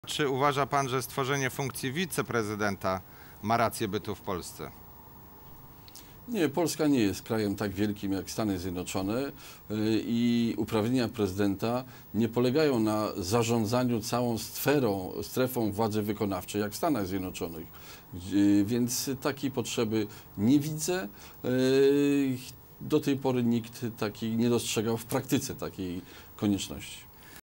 Czy uważa pan, że stworzenie funkcji wiceprezydenta ma rację bytu w Polsce? Nie, Polska nie jest krajem tak wielkim jak Stany Zjednoczone i uprawnienia prezydenta nie polegają na zarządzaniu całą strefą władzy wykonawczej jak w Stanach Zjednoczonych. Więc takiej potrzeby nie widzę. Do tej pory nikt nie dostrzegał w praktyce takiej konieczności.